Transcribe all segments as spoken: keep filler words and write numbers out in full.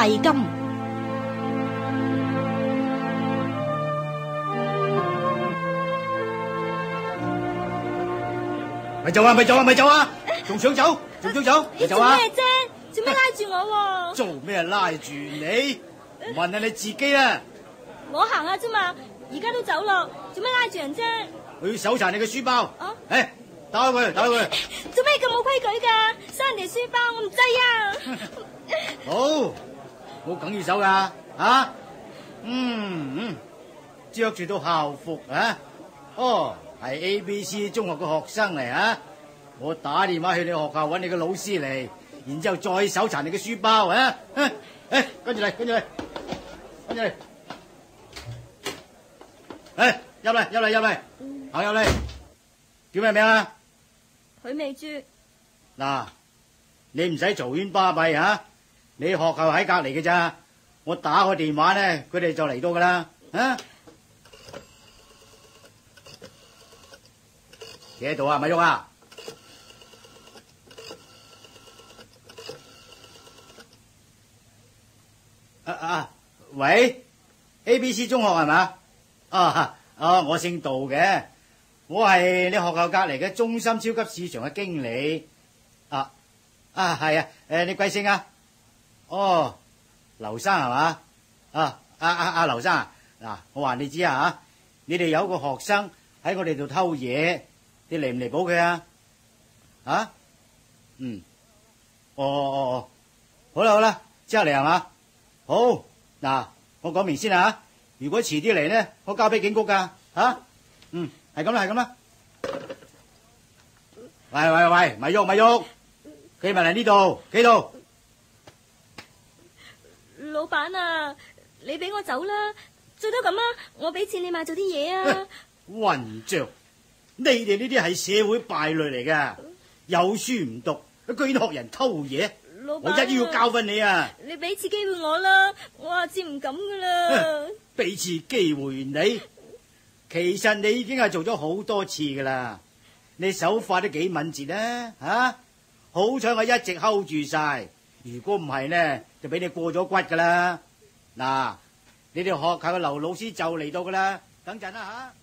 麗金。 咪走啊！咪走啊！咪走啊！仲想走？仲想走？咪走啊！ 做咩啫？做咩拉住我？ 做咩拉住你？問下你自己啊！ 我行下啫嘛，而家都走咯，做咩拉住人啫？ 我要搜查你嘅書包。 啊！ 誒，打開佢，打開佢。 做咩咁冇規矩噶？收人哋書包，我唔制啊！ 好，我梗要搜噶。啊，嗯嗯，着住套校服啊。哦，係 A B C 中學嘅學生嚟啊！我打電話去你學校揾你嘅老師嚟，然之後再搜查你嘅書包啊！誒，跟住嚟，跟住嚟，跟住嚟。誒，入嚟，入嚟，入嚟，行入嚟。叫咩名啊？ 許美珠。 嗱，你唔使嘈喧巴閉啊！你學校喺隔籬嘅咋？我打個電話咧，佢哋就嚟到噶啦。啊，企喺度啊，咪喐啊！啊啊，喂 ，A B C 中學係嘛？啊啊，我姓杜嘅，我係你學校隔籬嘅中心超級市場嘅經理。啊啊，係啊，誒，你貴姓啊？哦，劉生係嘛？啊啊啊啊，劉生啊，嗱，我話你知啊吓，你哋有個學生喺我哋度偷嘢，你嚟唔嚟補佢啊？啊？嗯，哦哦哦，好啦好啦，之後嚟係嘛？好，嗱，我講明先啊，如果遲啲嚟呢，我交俾警局噶，吓，嗯，係咁啦，係咁啦。喂喂喂，咪喐咪喐，企埋嚟呢度，企度。 老闆啊，你俾我走啦，最多咁啊，我俾錢你買咗啲嘢啊。 混賬，你哋呢啲係社會敗類嚟噶，有書唔讀，居然學人偷嘢。 老闆， 我一於要教訓你啊！ 你俾次機會我啦，我下次唔敢噶啦。 俾次機會你，其實你已經係做咗好多次噶啦，你手法都幾敏捷啦，吓！好彩我一直 hold 住晒，如果唔係呢，就俾你過咗骨噶啦。嗱，你哋學校嘅劉老師就嚟到噶啦，等陣啦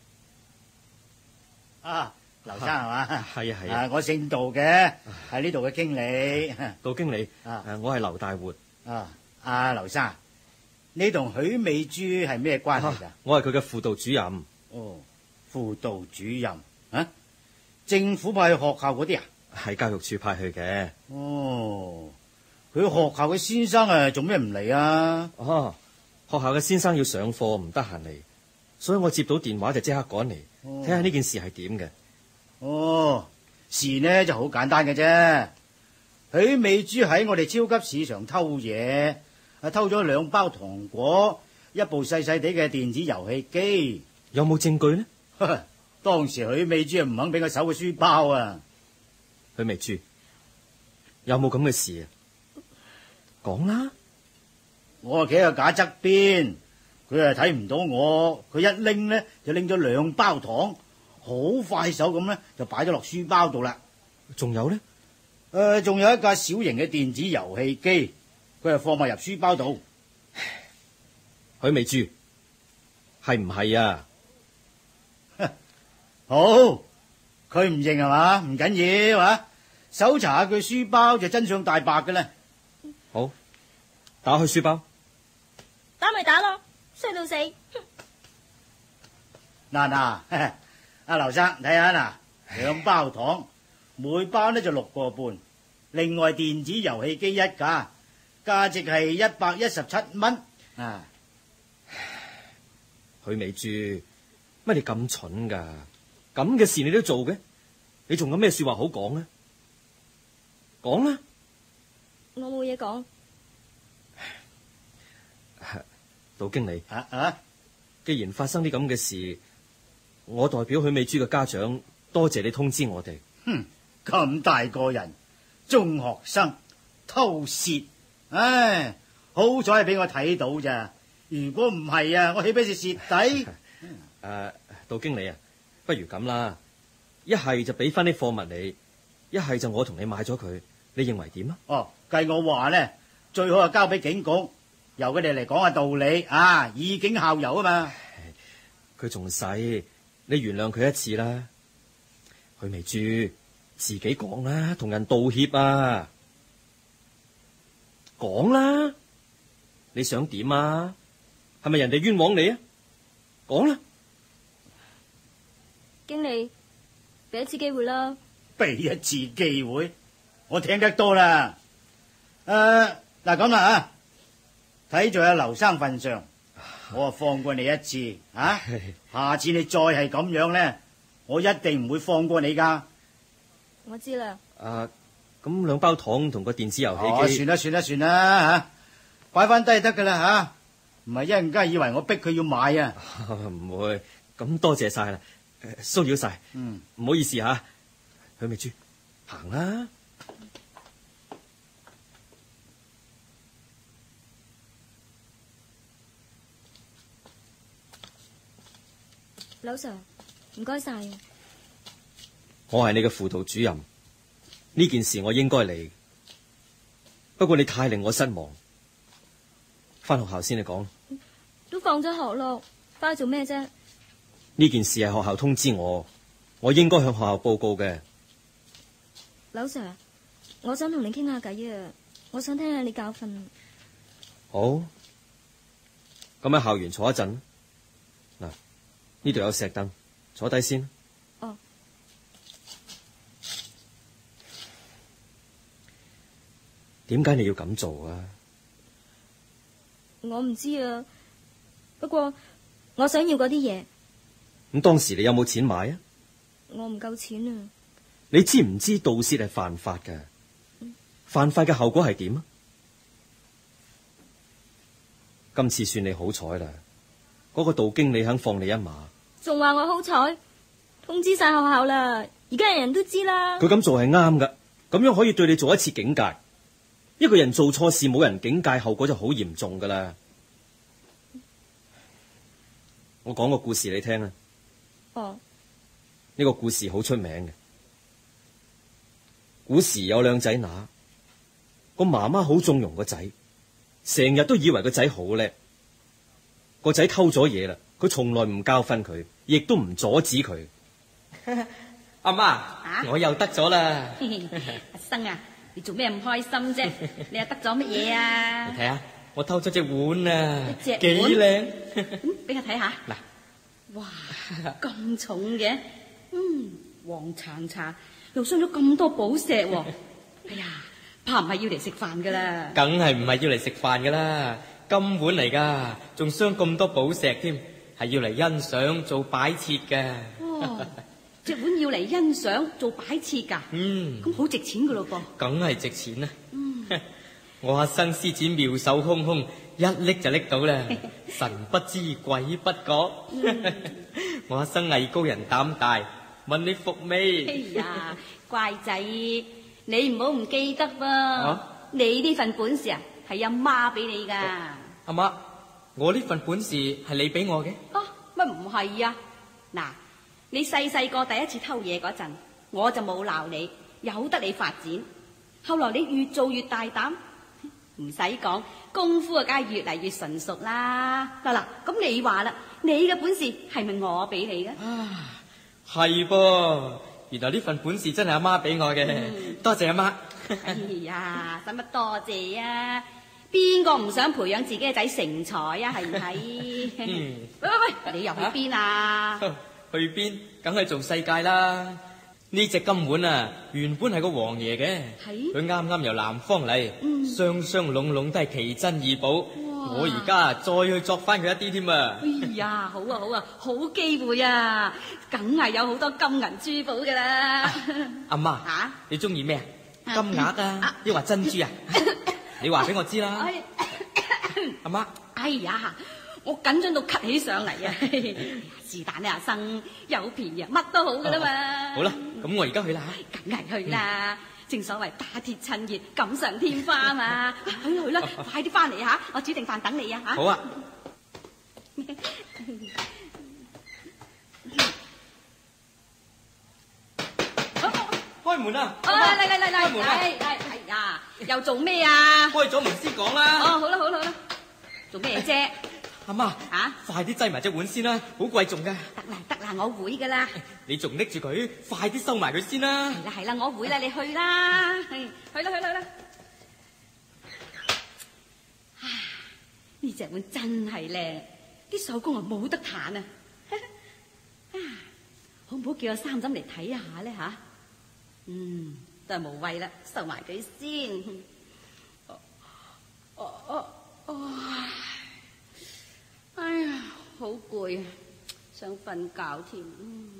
吓。啊！劉生係嘛？ 係啊係啊， 啊，我姓杜嘅，係呢度嘅經理。 杜經理， 啊， 我係劉大活。 啊，阿劉生，你同許美珠係咩關係噶？ 我係佢嘅輔導主任。 哦，輔導主任啊？政府派去學校嗰啲啊？ 係教育處派去嘅。 哦，佢學校嘅先生啊，做咩唔嚟啊？ 哦，學校嘅先生要上課，唔得閒嚟，所以我接到電話就即刻趕嚟，睇下呢件事係點嘅。 哦，事呢就好簡單嘅啫。許美珠喺我哋超級市場偷嘢，啊偷咗兩包糖果，一部細細地嘅電子遊戲機。 有冇證據呢？ 當時許美珠唔肯俾佢搜個書包啊。 許美珠，有冇咁嘅事啊？講啦。 我啊企喺個架側邊，佢啊睇唔到我，佢一拎呢就拎咗兩包糖。好快手咁咧，就擺咗落書包度啦。 仲有咧？ 誒、呃，仲有一架小型嘅電子遊戲機，佢係放埋入書包度。 許美珠，係唔係啊？ 好，佢唔認係嘛？唔緊要啊，搜查下佢書包就真相大白嘅啦。 好，打開書包。 打咪打咯，衰到死。 嗱嗱。阿劉生睇下嗱，兩包糖，每包呢就六個半，另外電子遊戲機一架，價值係一百一十七蚊。啊， 許美珠，乜你咁蠢噶？咁嘅事你都做嘅？你仲有咩說話好講呢？講啦。 我冇嘢講。 杜經理， 啊啊， 既然發生啲咁嘅事，我代表許美珠嘅家長，多謝你通知我哋。 哼，咁大個人，中學生偷竊，唉，好彩係俾我睇到咋。如果唔係啊，我豈不是蝕底？誒、 啊，杜經理啊，不如咁啦，一係就俾翻啲貨物你，一係就我同你買咗佢，你認為點啊？ 哦，計我話呢， 最好係交俾警局，由佢哋嚟講下道理啊，以儆效尤啊嘛。 佢仲細，你原諒佢一次啦。許眉珠，自己講啦，同人道歉啊，講啦，你想點啊？係咪人哋冤枉你啊？講啦， 經理，俾一次機會啦。 俾一次機會，我聽得多啦。誒、呃，嗱咁啦啊，睇在阿劉生份上，我啊放過你一次啊。下次你再係咁樣咧，我一定唔會放過你噶。 我知啦。 啊，咁兩包糖同個電子遊戲機， 哦，算啦算啦算啦吓，擺翻低得噶啦吓，唔係一陣間以為我逼佢要買啊。 唔會，咁多謝晒啦，騷擾晒， 嗯， 唔好意思吓。許美珠，行啦。 劉 Sir， 唔該晒。 我係你嘅輔導主任，呢件事我應該嚟，不過你太令我失望。翻學校先，你講。 都放咗學咯，翻去做咩啫？ 呢件事係學校通知我，我應該向學校報告嘅。 劉 Sir， 我想同你傾下偈啊，我想聽下你教訓。 好，咁喺校園坐一陣。嗱，呢度有石凳，坐低先。 哦。 點解你要咁做啊？ 我唔知啊，不過我想要嗰啲嘢。 咁當時你有冇錢買啊？ 我唔夠錢啊。 你知唔知盜竊係犯法㗎？嗯、犯法嘅後果係點啊？今次算你好彩啦，嗰、那個杜經理肯放你一馬。 仲話我好彩，通知晒學校啦，而家人人都知啦。 佢咁做係啱㗎，咁樣可以對你做一次警戒。一個人做錯事冇人警戒，後果就好嚴重噶啦。我講個故事你聽啊。 哦。 呢個故事好出名嘅。古時有兩仔乸，個媽媽好縱容個仔，成日都以為個仔好叻。個仔偷咗嘢啦，佢從來唔教訓佢，亦都唔阻止佢。阿媽，啊、我又得咗啦。 阿生啊，你做咩咁開心啫？你又得咗乜嘢啊？ 你睇下，我偷咗隻碗啊， 隻碗幾靚。 嗯，俾我睇下。嗱，哇，咁重嘅，嗯，黃橙橙，又鑲咗咁多寶石喎。哎呀，怕唔係要嚟食飯噶啦？ 梗係唔係要嚟食飯噶啦，金碗嚟噶，仲鑲咁多寶石添，係要嚟欣賞做擺設嘅。 哦，隻碗要嚟欣賞做擺設噶？ 嗯， 咁好值錢噶咯噃？ 梗係值錢啦。 嗯， 我阿生獅子妙手空空，一拎就拎到啦，神不知鬼不覺。嗯、我阿生藝高人膽大，問你服未？ 哎呀，乖仔，你唔好唔記得噃。 啊、 你呢份本事啊，係阿媽俾你噶。 阿媽，我呢份本事係你俾我嘅？ 啊，乜唔係啊？嗱，你細細個第一次偷嘢嗰陣，我就冇鬧你，由得你發展。後來你越做越大膽，唔使講，功夫啊，梗係越嚟越純熟啦。嗱嗱，咁你話啦，你嘅本事係咪我俾你嘅？ 啊，係噃，原來呢份本事真係阿媽俾我嘅，嗯、多謝阿媽。 哎呀，使乜多謝啊？邊個唔想培養自己嘅仔成才啊？係唔係？嗯、喂喂喂，你又去邊啊？ 去邊？梗係做世界啦！呢隻金碗啊，原本係個王爺嘅，佢啱啱由南方嚟，嗯、雙雙籠籠都係奇珍異寶。我而家再去作翻佢一啲添啊！ 哎呀，好啊好啊，好機會啊，梗係有好多金銀珠寶噶啦！ 阿媽， 吓你中意咩啊？金額啊，抑或珍珠啊？你話俾我知啦，阿媽。 哎呀，我緊張到咳起上嚟啊！是但你阿生有便宜，乜都好噶啦嘛。 好啦，咁我而家去啦吓，梗係去啦。正所謂打鐵趁熱，錦上添花啊嘛。去啦去啦，快啲翻嚟吓，我煮定飯等你啊吓。 好啊。開門啊！ 嚟嚟嚟嚟， 開門啊！ 係係係呀。 又做咩啊？ 開咗門先講啦。 哦，好啦好啦好啦，做咩啫？ 阿媽， 啊， 快啲擠埋隻碗先啦，好貴重噶。 得啦得啦，我會噶啦。 你仲拎住佢，快啲收埋佢先啦。 係啦係啦，我會啦，你去啦，係去啦去啦去啦。唉，呢隻碗真係靚，啲手工啊冇得彈啊！啊，好唔好叫阿三嬸嚟睇下咧吓？嗯，都係無謂啦，收埋佢先。哦哦哦哦，哎呀，好攰啊，想瞓覺添。嗯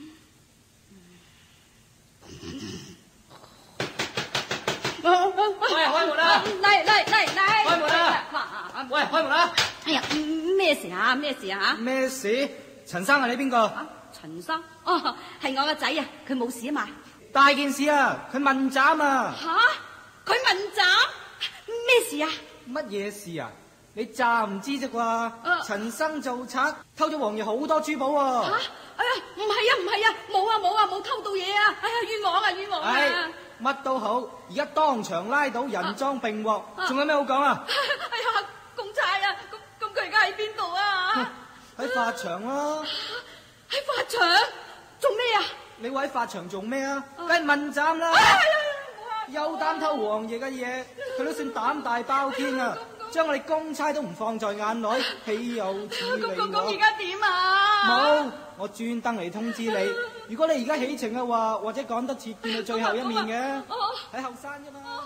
喂， 開門啦！ 嚟嚟嚟嚟！ 開門啦！喂，開門啦！ 哎呀，咩事啊？咩事啊？ 咩事？陳生係你邊個？ 啊，陳生，哦，係我個仔啊，佢冇事啊嘛。 大件事啊，佢問斬啊！ 吓，佢問斬？咩事啊？ 乜嘢事啊？你詐唔知啫啩？ 啊陳生做賊，偷咗王爺好多珠寶喎！ 吓，哎呀，唔係啊，唔係啊，冇啊冇啊，冇偷到嘢啊！哎呀，冤枉啊，冤枉啊！ 唉，乜都好，而家當場拉到人贓並獲，仲有咩好講啊？ 哎呀，公差啊，咁咁佢而家喺邊度啊？ 喺法場咯。 喺法場做咩啊？ 你話喺法場做咩啊？梗係問斬啦！又膽偷王爺嘅嘢，佢都算膽大包天啊！將我哋公差都唔放在眼內，豈有此理！ 咁咁而家點啊？ 冇，我專登嚟通知你。如果你而家起程嘅話，或者趕得切見到最後一面嘅，喺後山啫嘛。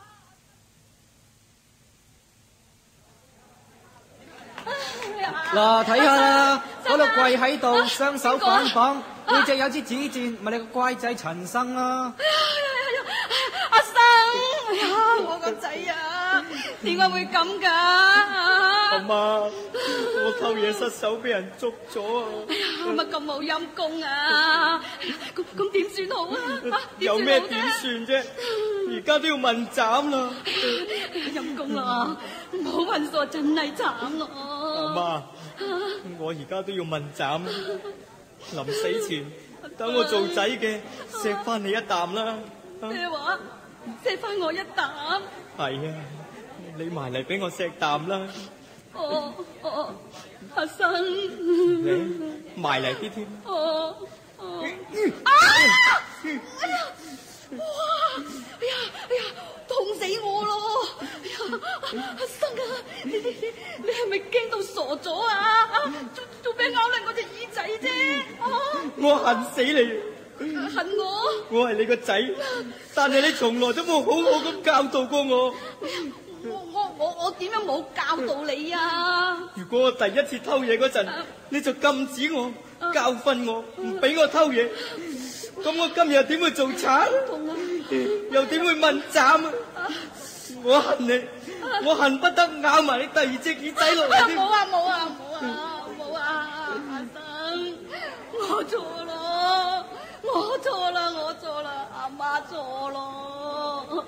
嗱，睇下啦，嗰度跪喺度，雙手反綁，背脊有支子箭，咪你個乖仔陳生啦。 阿生，哎呀，我個仔啊，點解會咁噶？ 阿媽，我偷嘢失手俾人捉咗啊！ 哎呀，乜咁冇陰功啊？咁咁點算好啊？ 有咩點算啫？而家都要問斬啦！ 陰功啦，唔好問錯，真係慘咯！ 阿媽，我而家都要問斬，臨死前等我做仔嘅錫翻你一啖啦！ 咩話？錫翻我一啖？ 係啊，你埋嚟俾我錫啖啦！ 哦哦，阿生， 你埋嚟啲添。 哦哦，啊！哎呀，哇！哎呀哎呀，痛死我咯！哎呀，阿生啊，你你你你係咪驚到傻咗啊？啊，做做咩咬爛我隻耳仔啫？啊！ 我恨死你！ 恨我？ 我係你個仔，但係你從來都冇好好咁教導過我。 我我我我點樣冇教導你啊？ 如果我第一次偷嘢嗰陣，你就禁止我、教訓我，唔俾我偷嘢，咁我今日點會做賊？又點會問斬啊？我恨你，我恨不得咬埋你第二隻耳仔落嚟添。 冇啊冇啊冇啊冇啊！阿生，我錯咯，我錯啦，我錯啦，阿媽錯咯。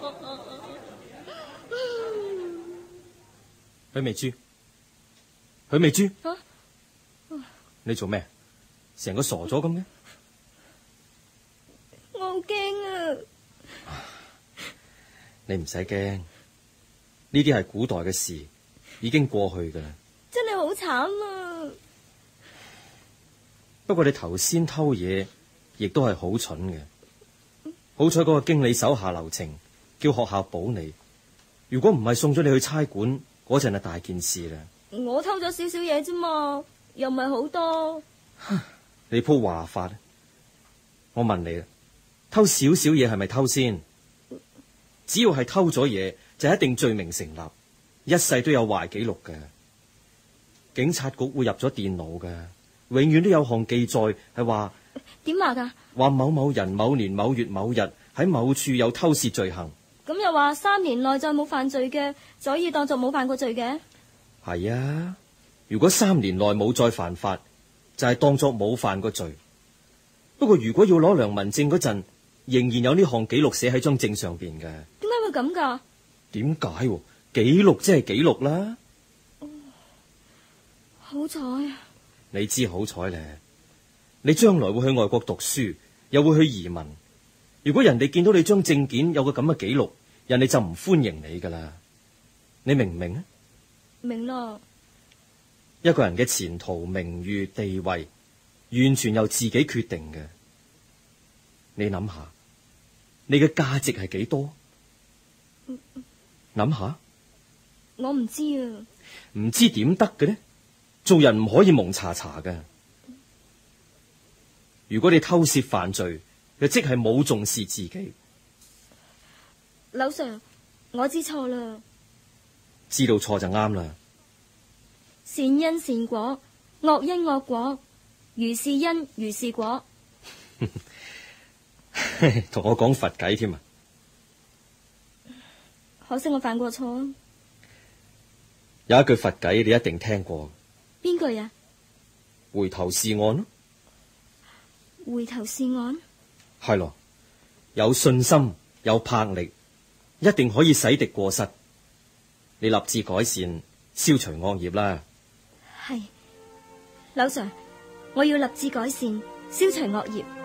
許美珠，許美珠， 啊、 你做咩？成個傻咗咁嘅？ 我好驚啊！ 你唔使驚，呢啲係古代嘅事，已經過去噶啦。 真係好慘啊！ 不過你頭先偷嘢，亦都係好蠢嘅。好彩嗰個經理手下留情，叫學校保你。如果唔係送咗你去差館，嗰陣係大件事啦。 我偷咗少少嘢啫嘛，又唔係好多。 你鋪話法，我問你啦，偷少少嘢係咪偷先？只要係偷咗嘢，就一定罪名成立，一世都有壞記錄嘅。警察局會入咗電腦嘅，永遠都有項記載係話點話噶？ 話某某人某年某月某日喺某處有偷竊罪行。 咁又話三年內再冇犯罪嘅，就可以當作冇犯過罪嘅。 係啊，如果三年內冇再犯法，就係當作冇犯過罪。不過如果要攞良民證嗰陣，仍然有呢項記錄寫喺張證上邊嘅。 點解會咁噶？ 點解？記錄即係記錄啦。 好彩啊！ 你知好彩咧，你將來會去外國讀書，又會去移民。如果人哋見到你張證件有個咁嘅記錄， 人哋就唔歡迎你噶啦。你明唔明啊？ 明咯。 一個人嘅前途、名譽、地位，完全由自己決定嘅。你諗下，你嘅價值係幾多？諗下。 我唔知啊。 唔知點得嘅呢？做人唔可以蒙查查嘅。如果你偷竊犯罪，就即係冇重視自己。 柳 Sir， 我知錯啦。 知道錯就啱啦。 善因善果，惡因惡果，如是因如是果。 同我講佛偈添啊！ 可惜我犯過錯。 有一句佛偈你一定聽過。 邊句啊？ 回頭是岸咯。 回頭是岸。 係咯，有信心有魄力，一定可以洗滌過失。你立志改善，消除惡業啦。 係，柳 Sir， 我要立志改善，消除惡業。